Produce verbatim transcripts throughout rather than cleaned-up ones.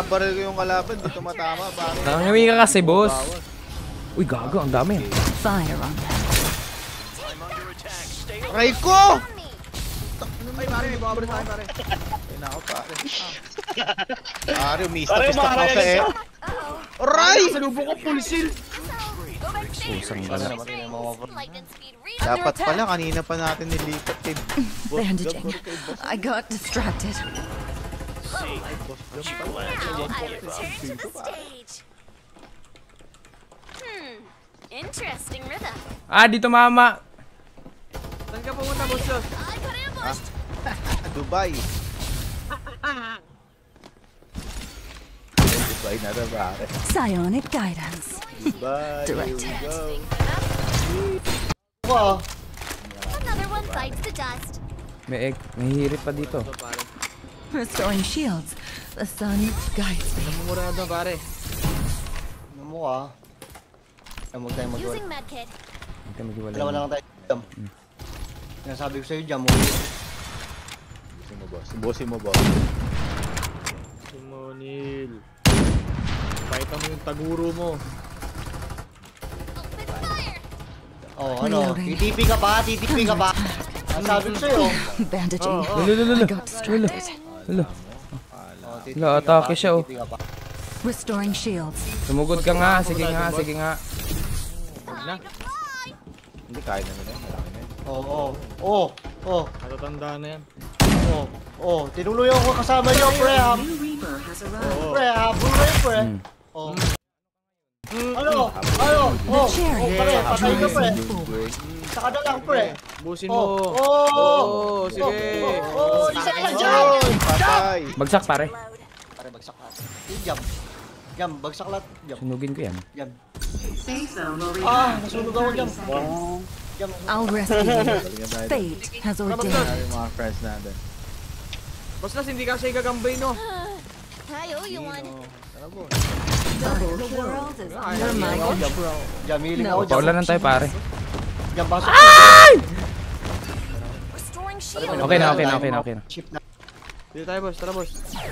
binabaril ko yung kalaban, di tumatama. Nangawi ka kasi, boss. Uy, gago, ang dami. Fire on them. Aray ko! Ay, pare, may bumabalik sa akin, pare. Ay, nako, pare. Pare, umista-pista ka sa eh. Aray! Sa lubo ko, full shield. Pusang gala. Dapat pala, kanina pa natin nilipat kay Boss Bandaging. Gab, kay Boss. I got distracted. Ay, Boss Gab pala. Interesting rhythm. Ah, dito mama. Saan ka pumunta, boss? I got ambushed. Dubai. Dubai na na, pare. Psionic guidance. Dubai, Direct here we go. Wow. Another one bites the dust. May egg. May hirit pa dito. Restoring shields. The sun guides me. Namumura na, pare. Ano mo ah? Huwag tayo mag-wala. Using medkit. Hindi tayo mag-iwala. Dalawa lang tayo jam. Sinasabi ko sa'yo jam mo. Busin mo, boss. Busin mo, boss. Simonil. Pakita mo yung taguro mo. Open fire. Oh, ano? T T P ka pa? T T P ka pa? Sinasabi ko sa'yo. Bandaging. Lalo, lalo, lalo. I got distracted. Lalo. Wala, atake siya oh. Restoring shields. Sumugod ka nga. Sige nga, sige nga. Na. Hindi, kaya naman yan. Malaki na yan. Oo, oo. Oo, oo. Natatanda na yan. Oo, oo. Tinuluyan ko kasama niyo, pre ha. Pre ha, bulo yun, pre. Oo. Ano? Ano? Oo. Oo, pare, patay ka, pre. Saka na lang, pre. Busin Oo. mo. Oo. Oo, sige. Oo, isa ka lang dyan. Patay! Bagsak pare. Pare, bagsak ka. Jam. Jam, bagsak lahat. Jam. Sunugin ko yan. Jam. Ah, nasunog ako, Jam. Jam. I'll rescue you. Fate has ordained. Yung mga friends natin. Boss Las, hindi ka siya igagambay, no? I owe you one. The world is under my control. Jam, healing ako, Jam. Paulanan tayo pare. Jam, pasok. Restoring shield. Okay na, okay na, okay na, okay na. Chip na. Dito tayo, boss. Tara, boss.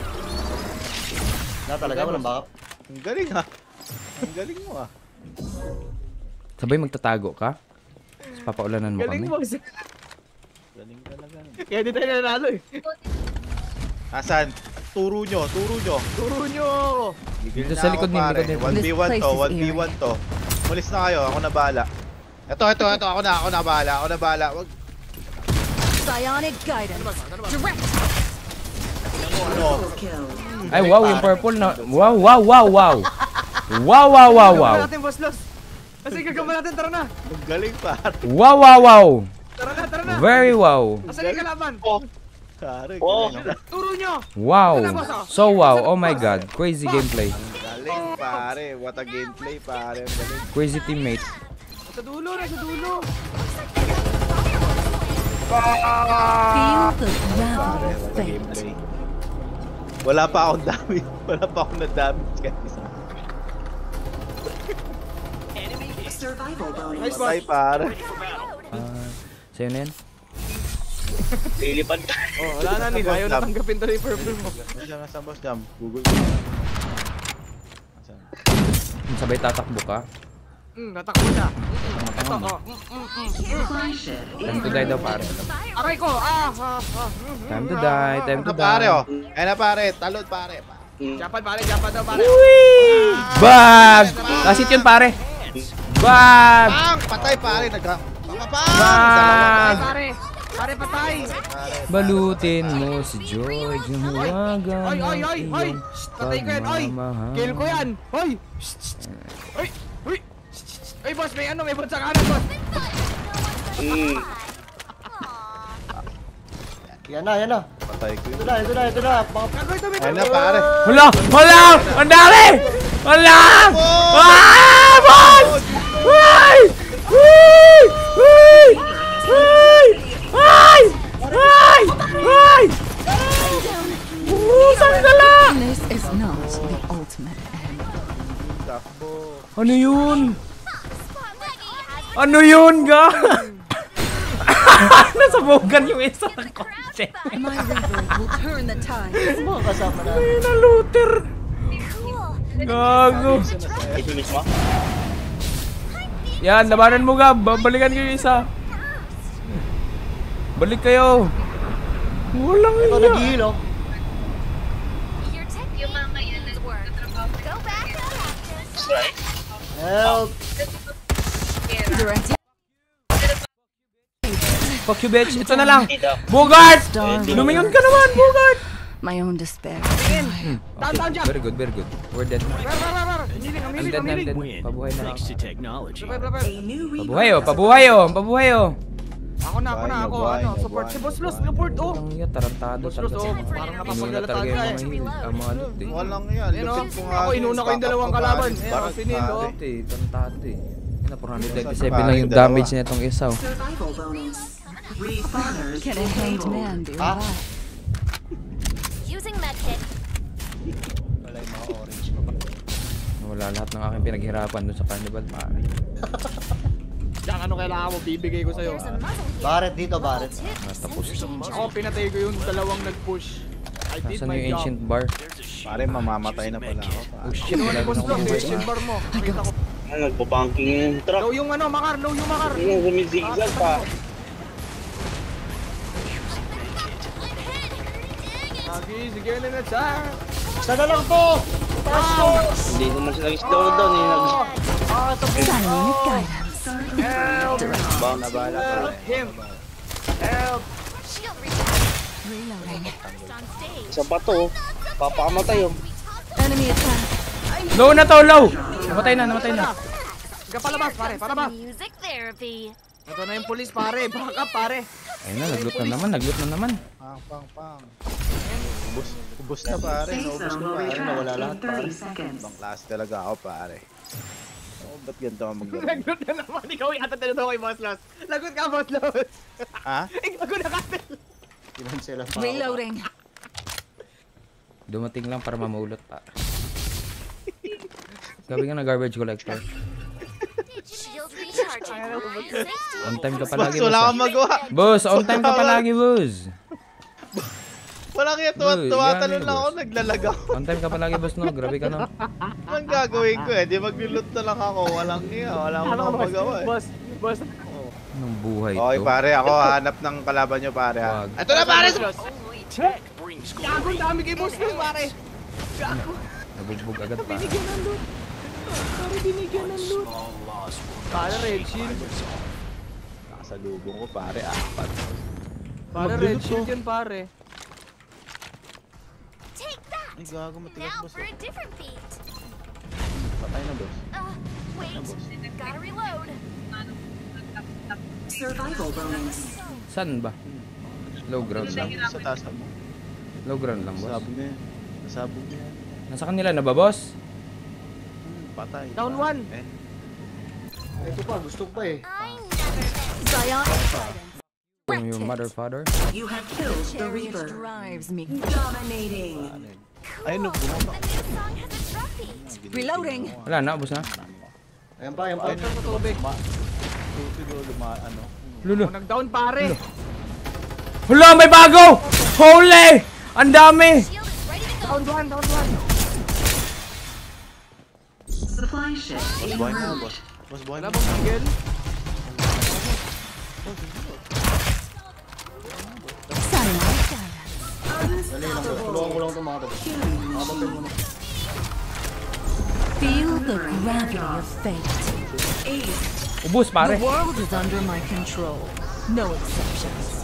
Na talaga, walang backup. Ang galing ha. Ang galing mo ah. Sabay magtatago ka. Tapos papaulanan mo Galing kami. mo kasi. Galing talaga. Kaya di tayo nanalo eh. Asan? Turo nyo, turo nyo. Turo nyo! Dito sa likod niyo, likod niyo. one v one to, one v one to. Mulis na kayo, ako na bahala. Ito, ito, ito, ako na, ako na bahala, ako na bahala. Wag. Psionic guidance. Direct. Ano? Ay wow, yung purple na. Wow, wow, wow, wow. Wow, wow, wow, wow. Gagamba natin, boss Las. Kasi gagamba natin, tara na. Ang galing pare. Wow, wow, wow. Tara na, tara na. Very wow. Asan yung kalaban? Pare, Oh. galing. Turo nyo! Wow. So wow. Oh my god. Crazy gameplay. Galing pare, what a gameplay pare. Ang galing. Crazy teammate. Sa dulo, nasa dulo. Feel the ground Pare, of what a fate. gameplay. Wala pa akong damage. Wala pa akong na-damage guys. Nice, boss. Patay pare. Ah, sa'yo na yan? Oh, wala na nila. Ayaw na tanggapin tuloy yung purple mo. Nasaan, nasaan boss jam? Google. Nasaan? Yung sabay tatakbo ka. Hmm, natakbo siya. Ito, Tama. oh. Mm, mm, mm. Time to die daw pare. Aray ko! Ah! ah, ah. Time to die. Time to Ano pare die. oh? Ayan na pare, talod pare. Japan, pare. Japan daw, pare. Bag! Kasit yun pare. Bag! Pang! Patay pare, nagka... Pang! Pang! Bag! Pare! Pare, patay! Balutin mo si George yung huwagan Oy, oy, oy, oy! ng Shh, patay ko yan, oy! pagmamahal. Kill ko yan! Oy! Shh, shh, shh. Oy! Oy! Shh, shh, shh. Oy, boss, may ano, may bunsa kanan, boss! Yan na, yan na. Patay ko Ito yun. na, ito na, ito na. Mga Gago ito, may Ayan na pare. Hala! Hala! Ang dami! Hala! Ah! Boss! Ay! Ay! Ay! Ay! Ay! Ay! Ay! Oh, sandala! This is not the ultimate end. Takbo. Ano yun? Ano yun, ga? Nasabugan yung isa ng kotse. My river will turn the tide. kasama na. Ay, na looter. Gago. Itulis mo? Yan, labanan mo Gab. Babalikan kayo isa. Balik kayo. Walang Ito iya. nag-heal oh. Your technique work. Go back to practice. Strike? Help! Your attack. Fuck you bitch. Ito na lang. Bogart! Lumingon ka naman, Bogart! My own despair. Okay. Down, down, jump. Very good, very good. We're dead. Rar, rar, rar, rar. Amiling, I'm amiling, dead, I'm amiling. dead. Pabuhay na lang. Thanks to technology. Prepare, prepare. Pabuhay oh, pabuhay oh, pabuhay oh. Ako na, ako na, ako. Buhay, Ano, buhay, support si buhay, Boss Los, buhay. support, oh. Ang iya, tarantado Boss Los, talaga. oh. Time for Parang intermission. Inuna napapagdala talaga tayo yung eh. mga heal. Ang mga loot eh. Walang yan. Yan, oh. Lupit ko nga. Ako, inuna ko yung dalawang kalaban. Yan, oh, si Neil, oh. Ito eh, tarantado eh. Yan na, four ninety-seven Dalawa. lang yung damage na itong isa oh. Can a hanged man be Ah. revived? Using medkit. Wala yung mga orange ko ba? Wala lahat ng aking pinaghirapan dun sa carnival, pare. Diyan, ano kailangan mo, bibigay ko sa'yo. There's a muzzle here. Barret dito, Barret. Tip. Natapos. Ako, pinatay ko yung dalawang nag-push. I did Nasaan my yung job. ancient bar? Pare, mamamatay na pala ako. Oh pare. shit, Kinuha wala ni na Boss akong Los, buhay. yung bar mo. Nakita ko. Ah, nagbabanking yung truck. Low yung ano, Makar, low yung Makar. Yung sumizigzag pa. Lagi, sige na na siya. Isa na lang to! Taas ko! Hindi naman sila slow down eh. Nag- Ah, ito po. Silent guidance. Help! Bang na bala pare. Him! Help! Shield recharge. Reloading. Next on stage. Isa pa to. Papakamatay oh. Enemy attack. Low na to, low! Namatay na, namatay na. Sige, palabas, pare, palabas. Music therapy. Ito na yung police, pare. Back up, pare. Ayun na, nagloot na naman, nagloot na naman. Pang, pang, pang. Ubus, ubus na pare. Naubos ko pare. Nawala lahat, pare. Ibang klase talaga ako pare. Oh, ba't ganito ka maglaro? Lagot na naman. Ikaw yata tinatawag kay Boss Los. Lagot ka, Boss Los. Ha? Ikaw ko nakatil. Ilan sila pa? Reloading. Dumating lang para mamulot pa. Gabi ka na garbage collector. Shield recharging. On time ka Boss, palagi, wala boss. kang magawa. Boss, on time ka palagi, boss. Wala kaya tuwa, Boy, tuwatalon yan, lang ako, boss. naglalagaw. On time ka palagi, boss, no? Grabe ka, no? Anong gagawin ko eh? Di maglulot na lang ako. Walang iya. Wala akong Ano, akong boss? magawa eh. Boss, boss. Anong buhay Okay to? pare, ako hanap ng kalaban nyo pare ha. Wag. Ito na pare! Tech brings Gago, ang dami kay Boss Los, pare. Gago. Nabugbog agad pa. Binigyan ng loot. Pare, binigyan ng loot. small loss will Pare, Red Shield. Nakasalubong ko pare, apat. Pare, Red Shield yun, pare. Take that. Ay gago, matigas Now boss. for a different beat. Patay na boss. Uh, wait. Gotta reload. Saan ba? Low ground lang. Sa taas na mo. Low ground lang, boss. Nasabog na yan. Nasabog na yan. Nasa kanila na ba, boss? Hmm, patay. Down one. Eh, Ito pa, gusto ko pa eh. I never miss. Psionic guidance. Yung yung mother, father? Chariot drives me. Dominating. ay no, bumaba. The new song has a drum beat. Reloading. Wala na, ubos na. Ayan pa, ayan pa. Ay, no, Sa tubig. siguro luma, ano. Lulo. Oh, nag-down, pare. Hala, may bago! Holy! Ang dami! Shield is ready to go. Down one, down one. Boss, buhay na, boss. Boss, buhay Wala na. bang Miguel? Silent guidance. Dali lang, boss. Tulungan ko lang itong mga to. Makabatay mo na. Feel the gravity of fate. Ubus, pare. The world is under my control. No exceptions.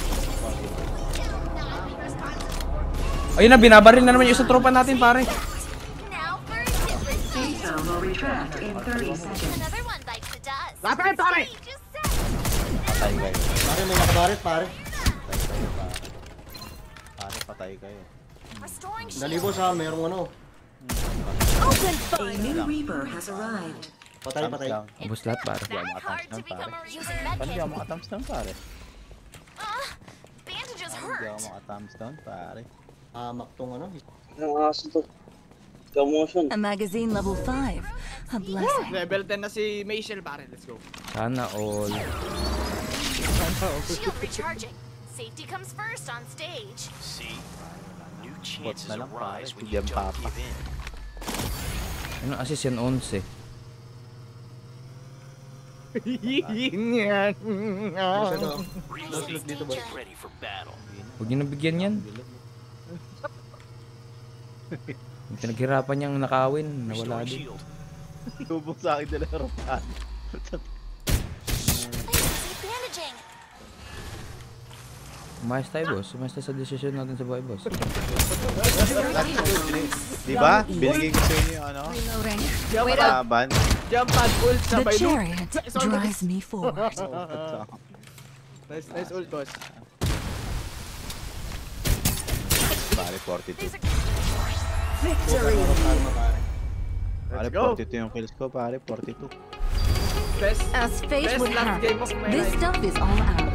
Ayun na, binabaril na naman yung isang tropa natin, pare. Now for a different beat. Another one bites the dust. Lapit, pare! Stage is set. Patay kayo. Pare, may nakabarit, pare. Patay kayo, pare. Pare, patay kayo. Restoring shield. Dali ko sa merong ano. Open fire. Patay, patay. Thumbs down. Ubus lahat, pare. Hindi ako Hard makatams to down, become pare. a using Paano hindi medkit. ako makatams down, pare? Ah, bandages Hindi ako hurt. makatams down, pare. Hamak tong ano. Ang aso to. Commotion. A magazine level five. A blessing. Level ten na si Mayshel, pare. Let's go. Sana all. Shield recharging. Safety comes first on stage. see. New Bot chances na lang, pare. arise when Hindi you yan don't papa. give in. Ano assist yan? onse. Yan. Boss, ano? Reloading. Get ready for battle. Huwag niyo nabigyan yan. Yung pinaghirapan niyang nakawin, nawala Restoring din. shield. Tubong sa akin dala rotan. Keep bandaging. Umayos tayo, boss. Umayos tayo sa desisyon natin sa buhay, boss. Di ba? Binigay ko sa inyo yung ano? Reloading. Wait up. Laban. Jump pad ult The sabay loot. chariot drives me forward. Nice, nice ult, boss. Pare, forty-two. Victory. Pare, Let's go. forty-two yung kills ko, pare, forty-two. Best, As fate best would last have game it, of my this life. stuff is all ours.